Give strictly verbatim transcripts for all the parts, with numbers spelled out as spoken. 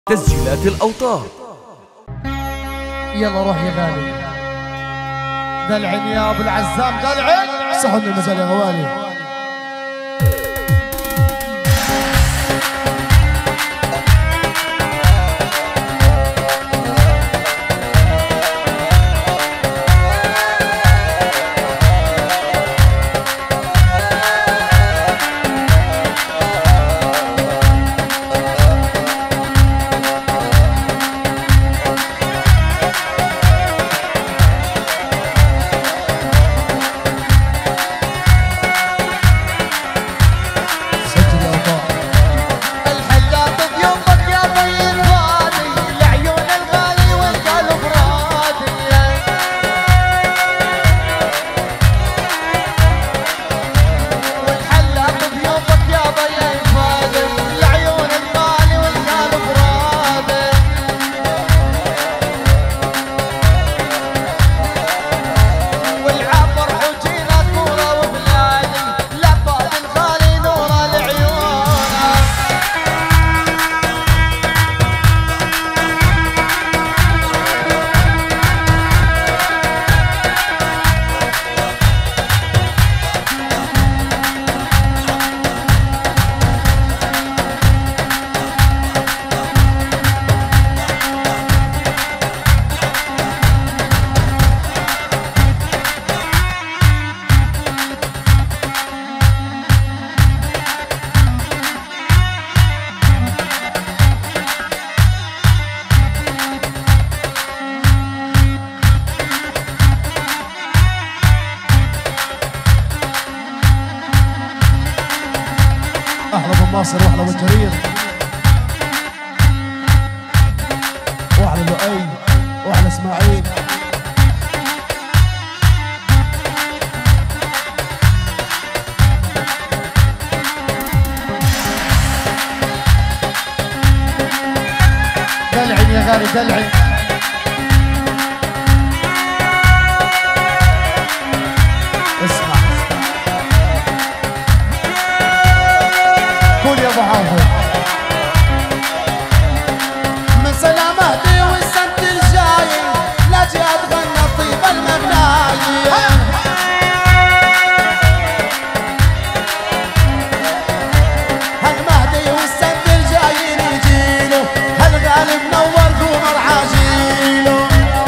تسجيلات الأوتار. يلا روح يا غالي دلعن يا ابو العزام دلعن صحن المجال يا غوالي. احلى ابو ناصر واحلى ابو جرير واحلى لؤي واحلى اسماعيل. دلعن يا غالي دلعن. اسمع قول يا ابو حافظ من سلامتي والسنت الجاي لا جي اتغنى طيب المغناي. هالمهدي والسنت الجاي نجيله هالغالي منور قمر عاجيله.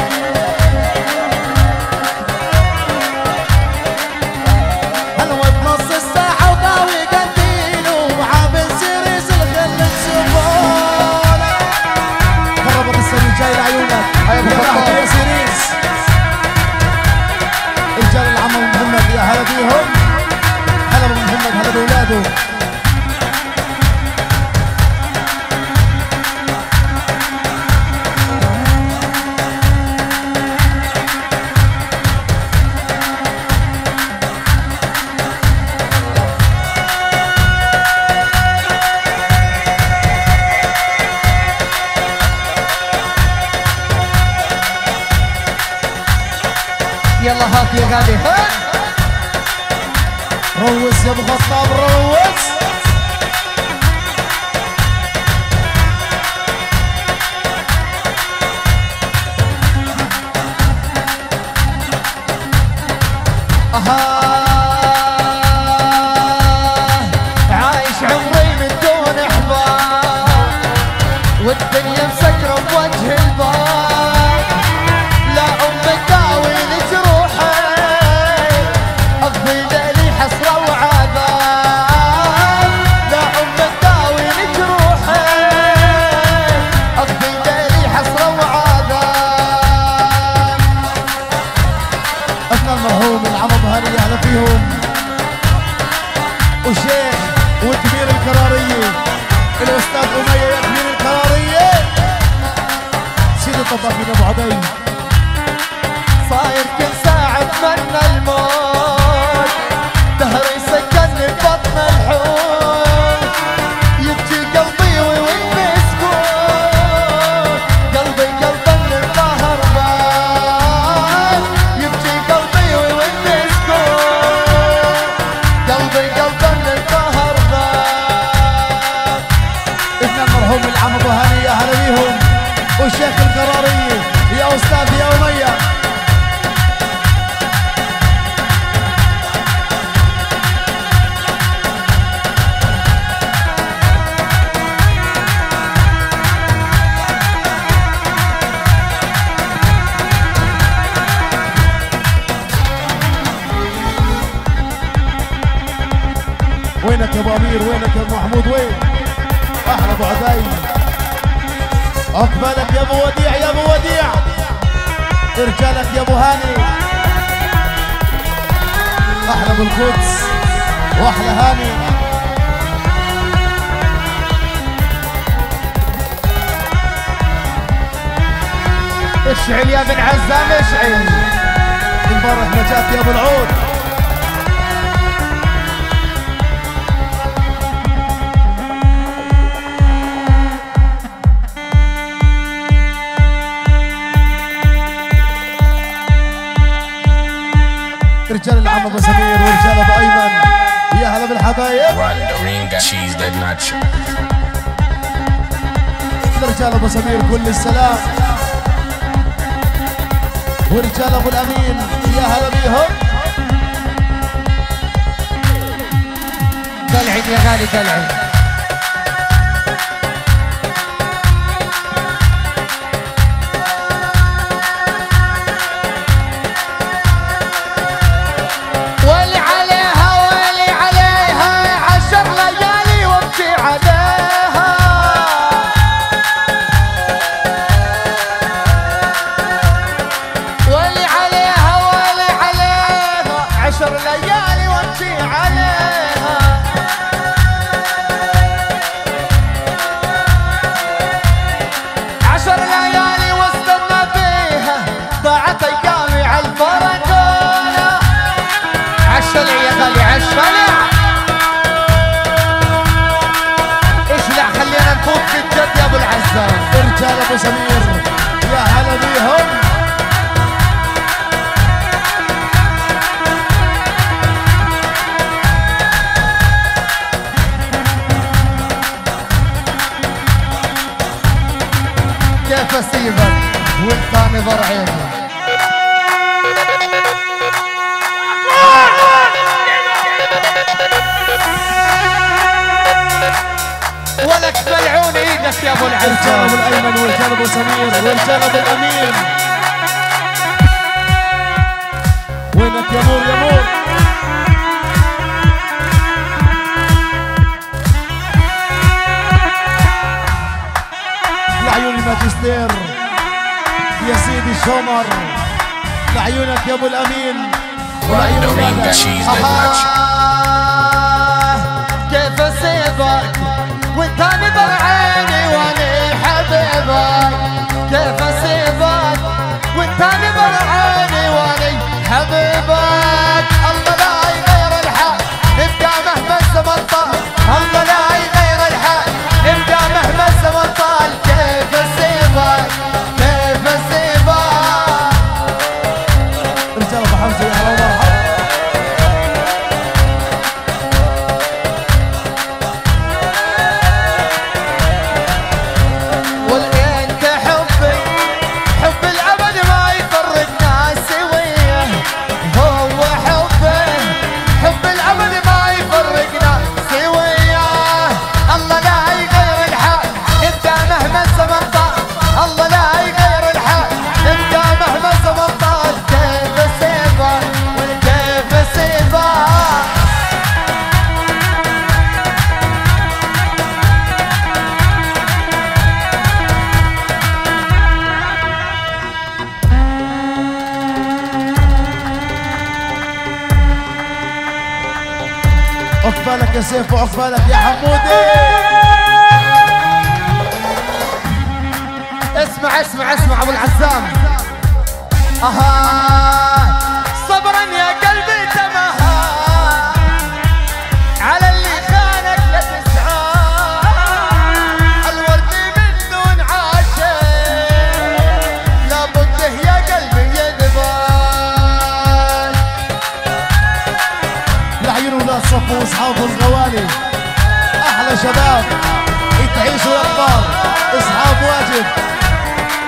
هالود نص الساعة وقاوي قنديله وعامل سيريس الخل تشوفونه. هربت السنة جاي لعيونك هيا ابو خطاب يا سيريس. رجال العم محمد يا هلا بيهم هلا ابو محمد هلا بولاده. يلا هات يا غالي هات روس يا ابو خطاب روس. اها عايش عمري من دون احباب والدنيا مسكره بوجه الباب. لا امك داوي جروحي اقضي ليلي حسره وعذاب. لا امك داوي جروحي اقضي ليلي حسره وعذاب. اثنى المرحوم العمض هاني اهلا فيهم وشيخ وكبير الكراريه الاستاذ اميه يا كبير الكراريه سيدي الطباخين ابو عبيد. صاير كل ساعة اتمنى الموت دهري سكنني ببطن الحوت. يبكي قلبي ويوقف سكوت قلبي قلبا للظهر بات. يبكي قلبي ويوقف سكوت قلبي قلبا للظهر بات. ابن المرحوم العم ابو هاني اهلا بيهم. والشيخ القراري يا أستاذ يا أمية. وينك يا ابو امير؟ وينك يا ابو محمود؟ وين احلى ابو عداي؟ عقبالك يا ابو وديع يا ابو وديع، رجالك يا ابو هاني، احلى ابو القدس واحلى هاني. اشعل يا بن عزام اشعل، مبارك نجاة يا ابو العود. رجال العم ابو سمير ورجال ابو ايمن، يا هلا بالحبايب. رجال ابو سمير كل السلام، ورجال ابو الامين يا هلا بيهم. دلعين يا غالي دلعين. رجال ابو سمير يا هلا بيهم. كيف اسيبك وانت نظر عيني؟ ولك بلعون ايدك يا ابو العزام. رجال ابو الايمن ورجال ابو سمير ورجال ابو الامين. وينك يا نور يا نور؟ لعيون الماجستير يا سيدي الشمر، لعيونك يا ابو الامين ولعيونك. كيف اسيبك وانت نظر عيني وانا حبيبك؟ كيف اسيبك وانت نظر عيني وانا حبيبك؟ الله لا يغير الحال ابدا مهما الزمن طال، الله لا يغير الحال ابدا مهما الزمن طال. كيف اسيبك كيف اسيبك؟ رجال ابو حمزه يا هلا ومرحبا. عقبالك يا سيف وعقبالك يا حمودي. اسمع اسمع اسمع ابو العزام. اها صبرا يا قلبي تمها على اللي خانك لا تسعى، الورد من دون عاشق لابد يا قلبي يذبان. لعيون ولاد صفو واصحاب الغوالي احلى شباب تعيشوا الاخبار اصحاب واجب.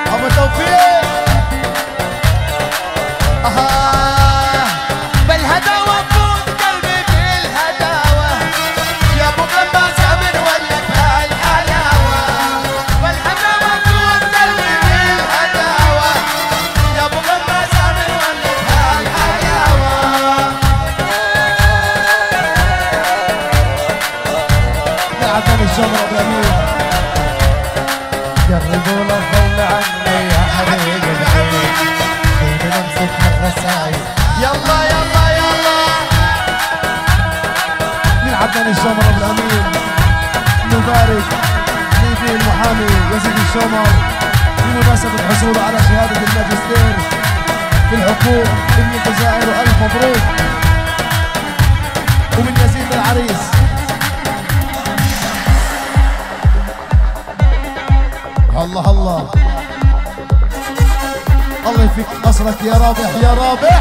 جربوا لا تضل عني يا حبيبي بعيد خذ لمسك الرسايل يلا يلا يلا من عدنان الشمر ابو الامين نبارك نبيل المحامي يزيد الشمر بمناسبة حصوله على شهادة الماجستير في الحقوق ابن الجزائر والف مبروك ومن يزيد العريس الله الله الله يفك قصرك يا رابح يا رابح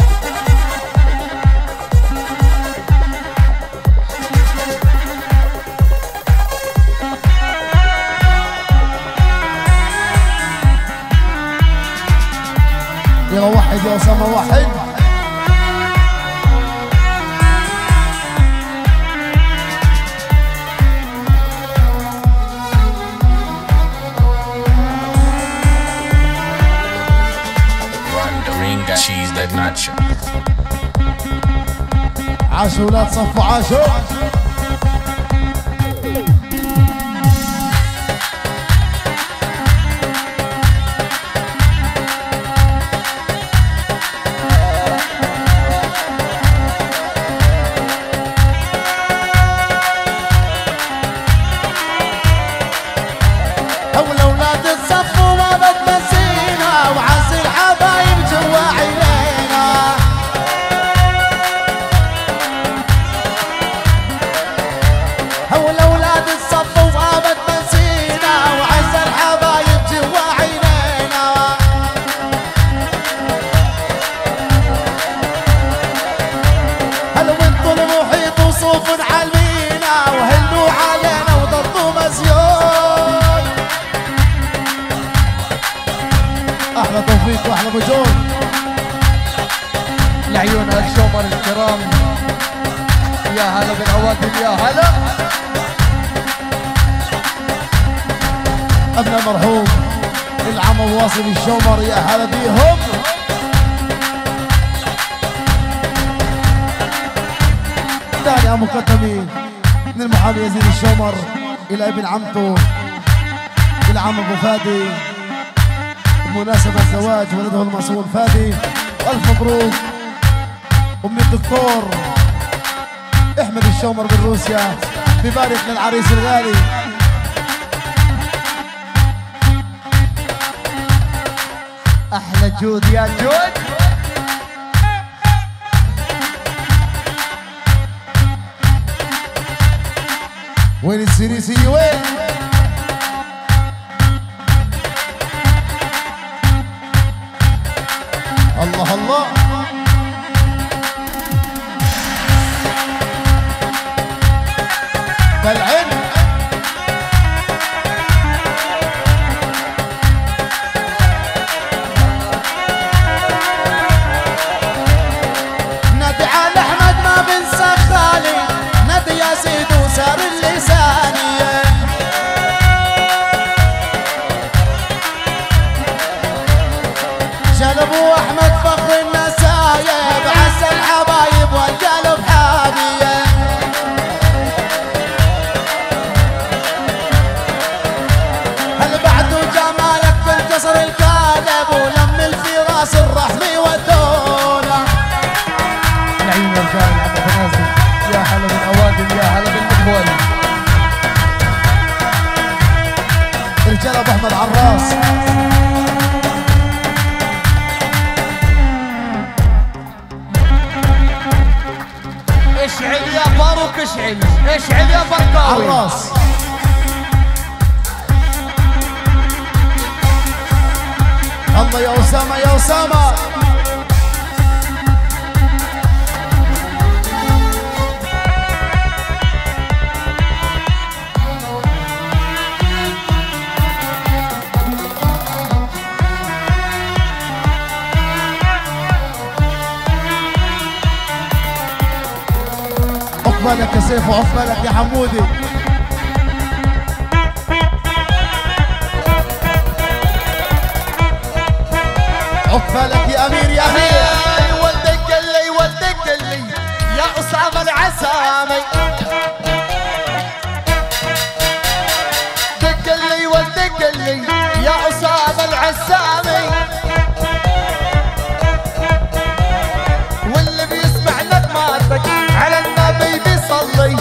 يا وحد يا أسامة وحد cheese that nacho. عاشوا لا تصفوا عاشوا احلى توفيق واحلى بجول لعيون الشومر الكرام يا هلا بالعوادل يا هلا ابناء المرحوم العم واصل الشومر يا هلا بيهم ثاني مقدمين من المحامي يزيد الشومر الى ابن عمته العم ابو فادي بمناسبة زواج ولده المصون فادي والف مبروك ومن الدكتور احمد الشومر من روسيا ببارك للعريس الغالي احلى جود يا جود وين السيريسي وين الله الله بالعين نادي على احمد ما بنسى خالي نادي يا سيد وسار اللسانيه جلبوا احمد فخر النسايب عز الحبايب والقلب حاميه هل بعدوا جمالك بالقصر القالب ولم الفراس الرحمي ودونا العين والجاي عم بنازل يا هلا بالاوادم يا هلا بالمقبول رجال ابو احمد عراس اشعل يا فاروق اشعل اشعل يا فرقاوي عراس الله يا اسامه يا اسامه عقبالك يا سيف وعقبالك يا حمودي عقبالك يا امير يا امير ولدك قلي ولدك قلي يا اسامه العسامي دق لي ولدك قلي عالسامي واللي بيسمع نغماتك على النبي بيصلي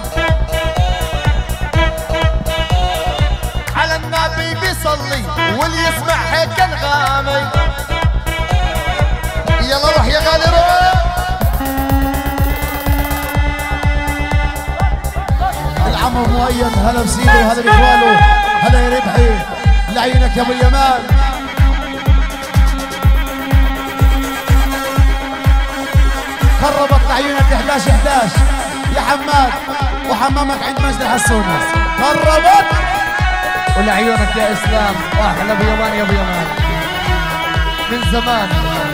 على النبي بيصلي واللي يسمع هيك انغامي. يلا روح يا غالي روح. العم مؤيد هلا بسيده وهلا باخوانه هلا يا ربحي لعينك يا ابو اليمان. خربت لعيونك احداش احداش يا حماد وحمامك عند مجد الحسونة خربت ولعيونك يا اسلام واحلى ابو يمان يا ابو يمان من زمان.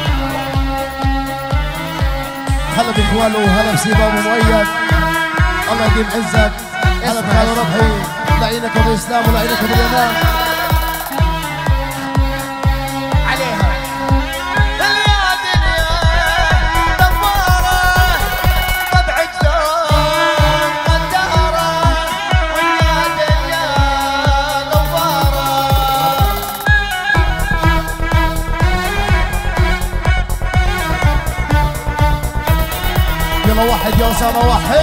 هلا باخوانه وهلا بسيده ابو مؤيد الله يديم عزك. هلا بخالو ربحي لعينك ابو اسلام ولعينك ابو اليمان. عليها يا دنيا دوارة طبع جدود غدارة ويا دنيا دوارة. يلا واحد يا اسامة واحد.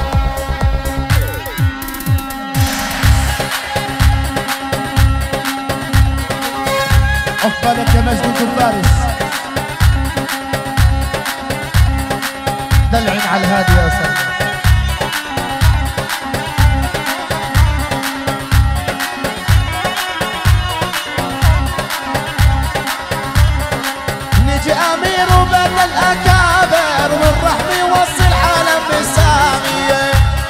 عقبالك يا مجد الفارس. دلعين على الهادي يا سلام. نجي امير وبين الاكابر والرحم يوصي العالم بالسامية.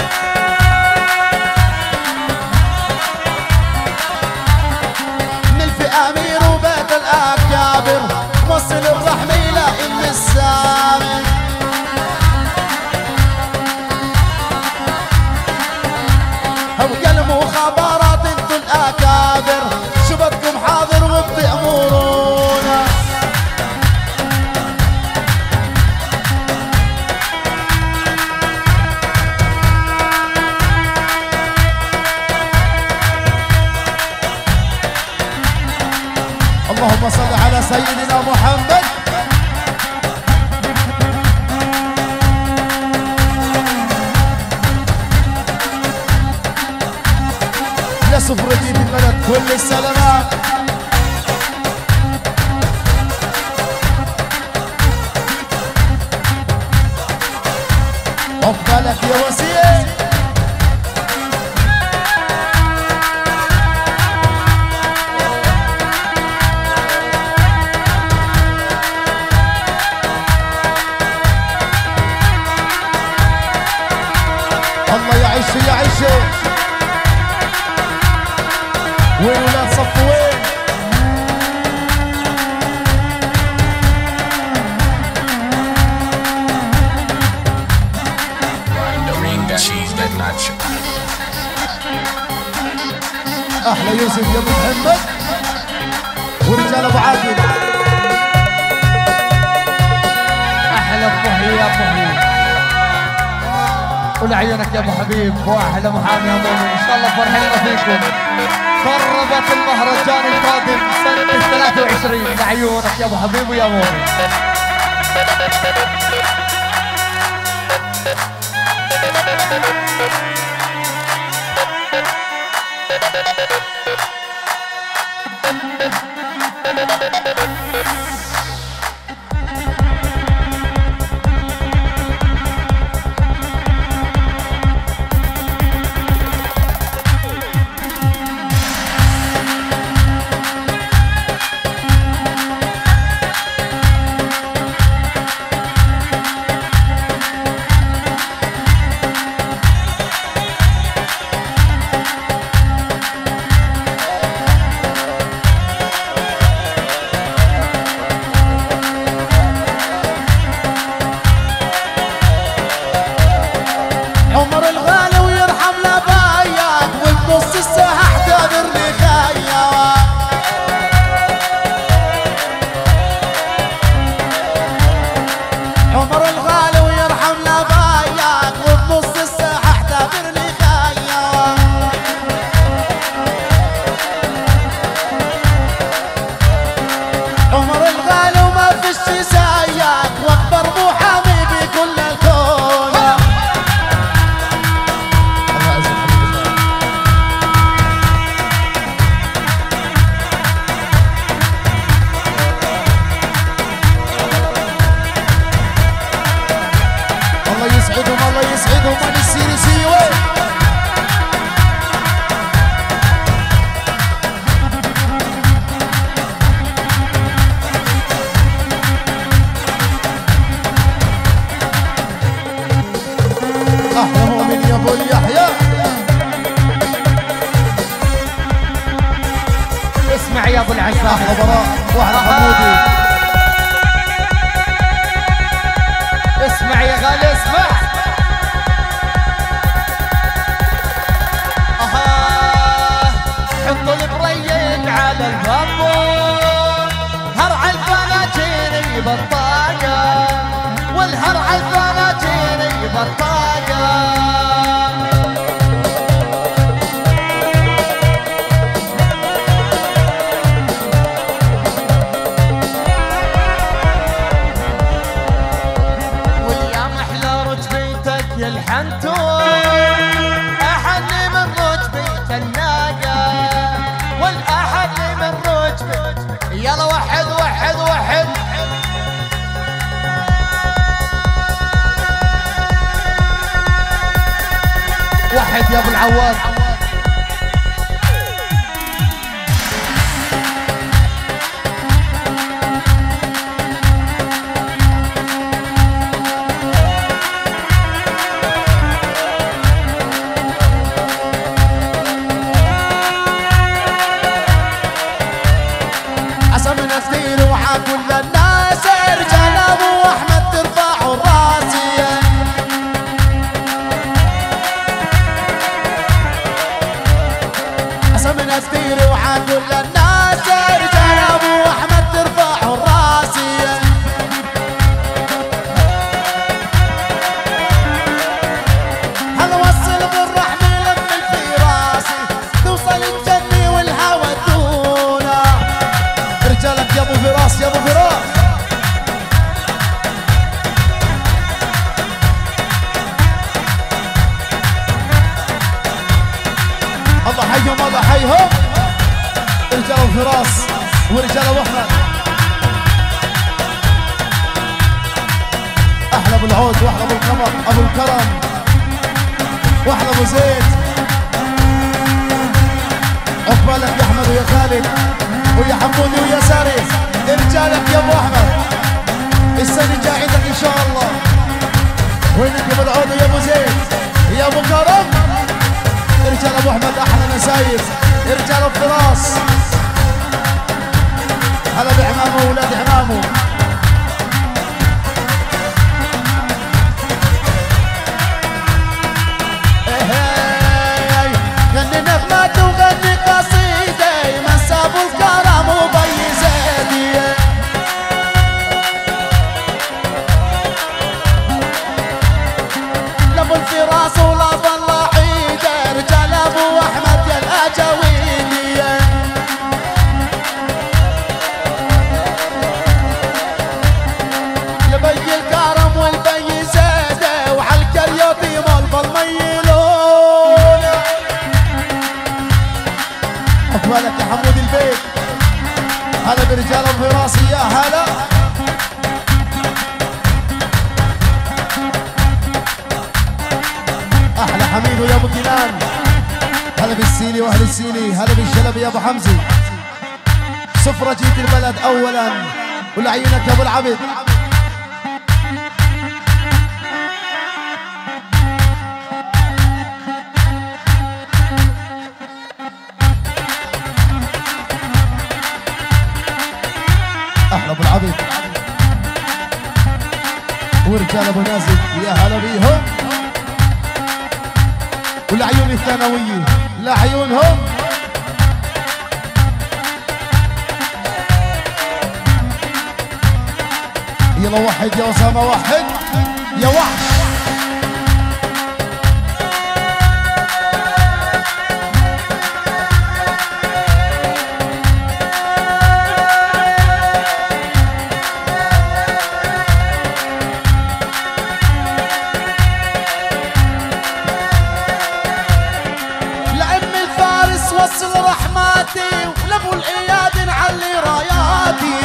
نلفي امير وبيت الاكابر وصل الرحم الى ام السامي. هو المخابرات انتو الاكابر شبككم حاضر وبتأمرونا. اللهم صل على سيدنا محمد. لسفرتي بالبلد كل السلامات. عقبالك يا وسيم. الله يعيش يعيش. وين ولاد صفوين؟ احلى يوسف يا ابو محمد ورجال ابو عادل. احلى بطهي يا بطهي ولعيونك يا ابو حبيب واحلى محامي يا مؤمن. ان شاء الله فرحنا فيكم. قربت المهرجان القادم سنة ثلاثة وعشرين لعيونك يا ابو حبيب ويا مؤمن. اسمع يا ابو العساكر. احلى براء واحلى حمودي. اسمع يا غالي اسمع. اها حطوا البريق على البابور، هرع الفناجين بطاقة، والهرع الفناجين بطاقة. يا الحنتور أحلي من رجبي الناقة، والأحلي من رجبي. يلا وحد وحد وحد. وحد يا ابو العواد. كل الناس رجال ابو احمد ترفعوا الراسيه، حسب ناس كثير وعاد كل الناس رجال ابو احمد ترفعوا الراسيه. هل وصل بالرحمه لما في راسي توصل الجنه والهوى دونا. رجالك يا ابو فراس يا ابو فراس. الله حيهم الله حيهم. رجال ابو فراس ورجال ابو احمد. احلى ابو العود واحلى ابو القمر ابو الكرم واحلى ابو زيد. عقبالك يا احمد ويا خالد ويا حمودي ويا ساري. رجالك يا ابو احمد السنه الجايه عندك ان شاء الله. وينك يا ابو العود ويا ابو زيد يا ابو كرم. رجال ابو احمد احلى نسايب. رجال الفراس هلا بعمامه واولاد عمامه. غني نغمات وغني قصيده من سابوا الكرم وبي زيدي. لابو الفراس ولا ظل عيده رجال ابو احمد يا الاجاويدي. لبي الكرم والبي زيده وعلى الكريوتي مال ميلون. اقبالك يا حمود البيت. هلا برجال الفراس يا هلا. احلى حميد ويا ابو كنان. هلا بالسيلي واهل السيلي. هلا بالشلبي يا ابو حمزه. سفرة جيت البلد اولا ولعيونك يا ابو العبد. احلى ابو العبد ورجال ابو نازل يا هلا بيهم. والعيون الثانويه لعيونهم. يلا وحد يا اسامه وحد يا وحش. وصل رحماتي ولابو الاياد نعلي راياتي.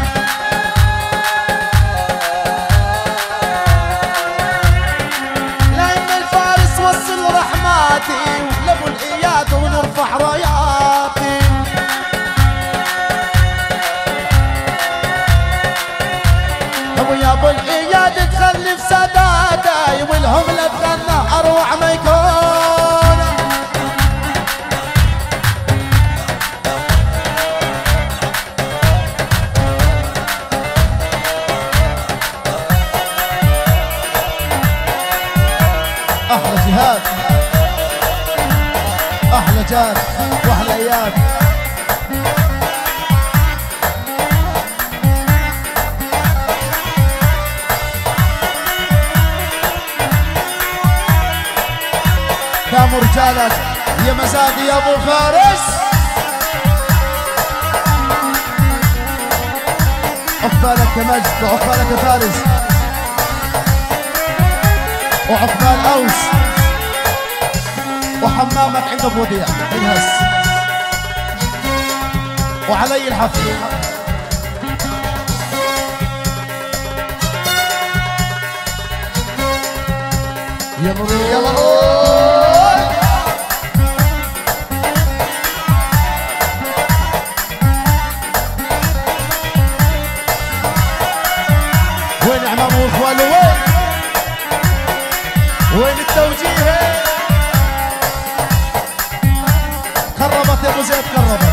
لأم الفارس وصل رحماتي ولابو الاياد ونرفع راياتي. ابو يا ابو الاياد تخلف ساداتي والهم لا تغنى اروع ما يكون. رجال واحلى ايام. داموا رجالك يا مزاقي يا ابو فارس. عقبالك يا مجد وعقبالك يا فارس وعقبال اوس وحمامك عند ابو وديع الهس وعلي الحفل. يا مروح يا مروح وين عمامه واخواله وين وين التوجيه؟ قربت يا ابو زيد قربت.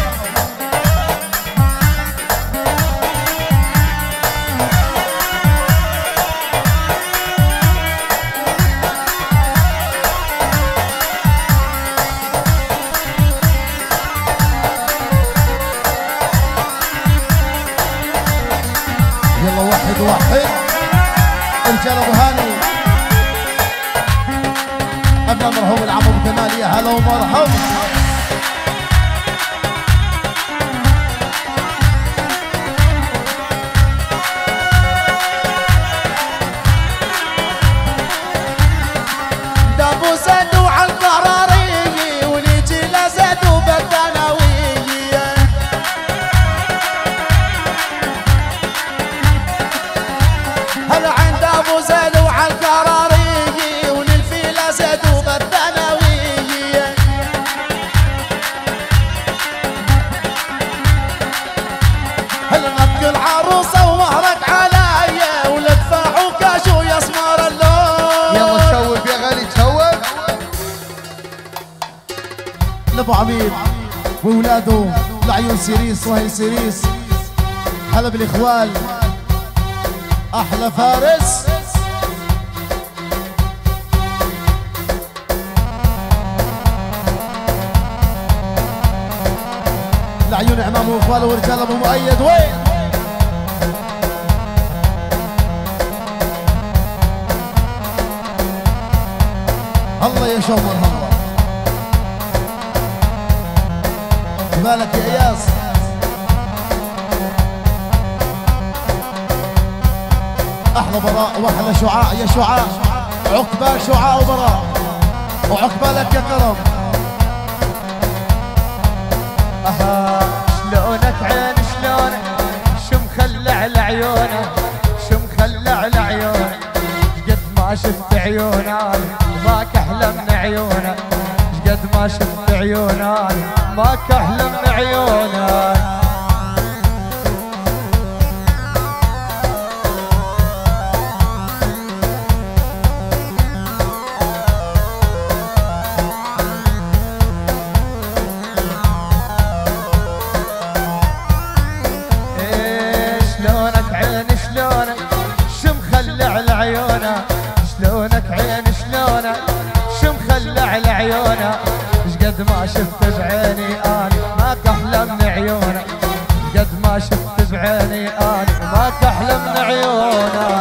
يلا واحد واحد رجال ابو هاني ابناء مرحوم العم ابو كمال يا هلا ومرحبا. دابو زادوا على القرارية ونيجي لزادوا بالثانوية. هلا عند ابو زادوا على القرارية ونلفي لزادوا بالثانوية. هلا نبكي العروسة ومهرك عليا ولدفعوا كاشو يا اسمر اللون. يلا شوف يا غالي شوف. لابو عميد واولاده لعيون سيريس وهي سيريس. هلا بالاخوال احلى فارس. لعيون عمامه واخواله ورجال ابو مؤيد وين؟ الله يا شومر الله. بالك يا اياس. احلى براء واحلى شعاع يا شعاع. عقبال شعاع وبراء وعقبالك يا كرم. اها شلونك عين شلونك شو مخلع لعيونه شو مخلع لعيونه قد ما شفت عيونه ماك احلى من عيونه قد ما شفت عيونه ماك احلى من عيونه. شلونك عين شلونك شو مخلع لعيونه شلونك عين شلونك شو مخلع لعيونه قد ما شفت بعيني انا ماك احلى من عيونه قد ما شفت بعيني انا ماك احلى من عيونه.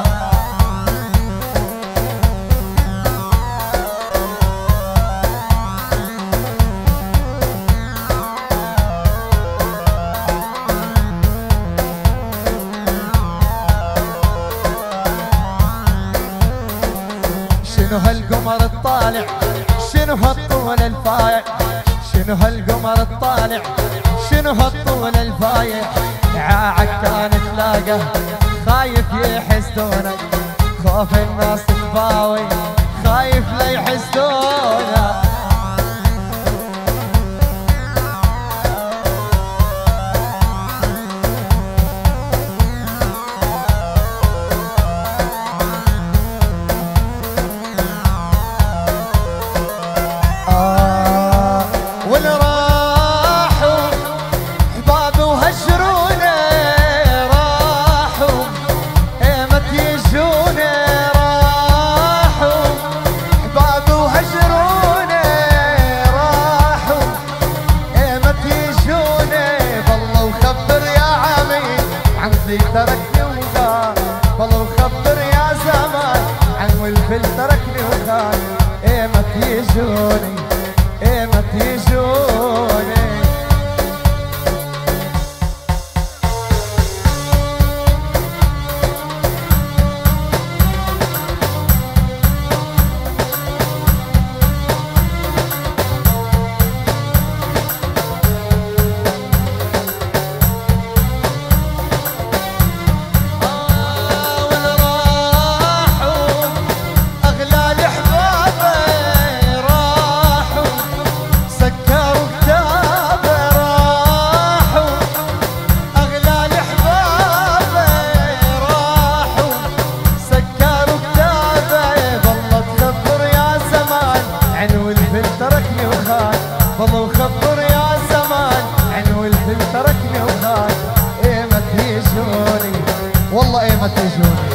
شنو هالقمر الطالع شنو هالطول الفايع شنو هالقمر الطالع شنو هالطول الفايع. عاعك كان تلاقه خايف يحسدونك خوف الناس تباوي خايف لا يحسدونك. عودي تركني وغار والله خبر يا زمان عن والفل تركني وغار ايه ما تيجوني ايه ما تيجوني والله ايه ما تجوني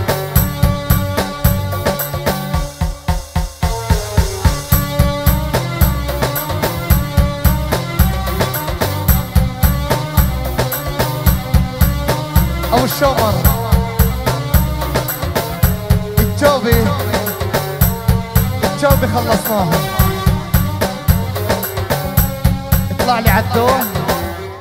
ابو الشمر الجوبي الجوبي خلصناها اطلع لي عالدوم